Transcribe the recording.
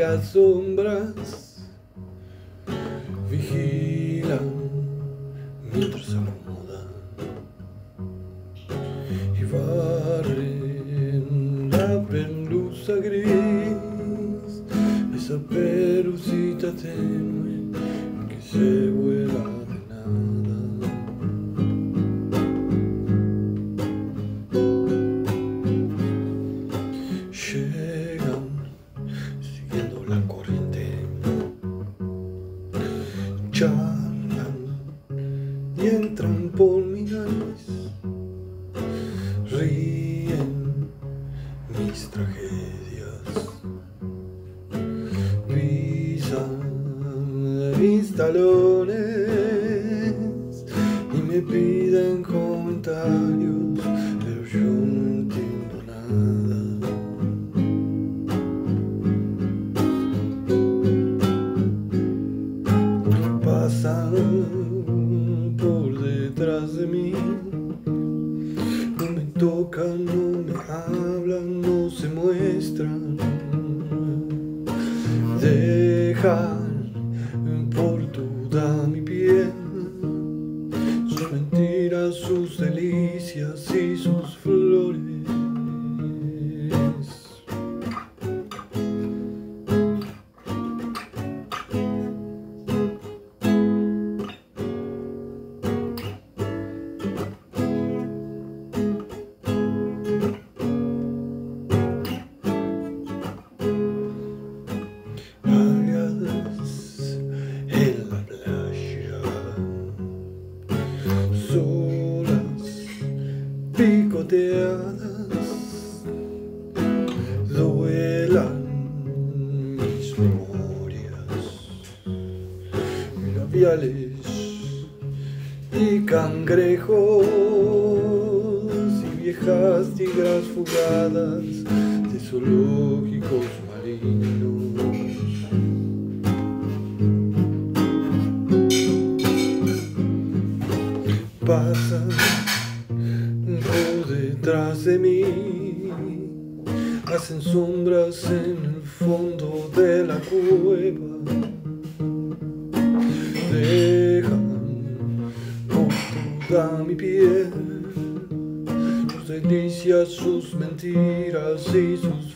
las sombras vigilan mientras acomodan y barren la pelusa gris, esa pelucita tenue que se vuela de nada. Llegan siguiendo la corriente, charlan y entran por mi nariz, ríen mis tragedias, pisan mis talones y me piden comentarios, pero yo no entiendo nada. Pasan por detrás de mí, no me tocan, no me hablan, no se muestran, dejan por toda mi piel sus mentiras, sus delicias y sus flores. Solas, picoteadas, duelan mis memorias, labiales y cangrejos y viejas tigras fugadas de zoológicos marinos. Pasan por detrás de mí, hacen sombras en el fondo de la cueva, dejan por toda mi piel sus delicias, sus mentiras y sus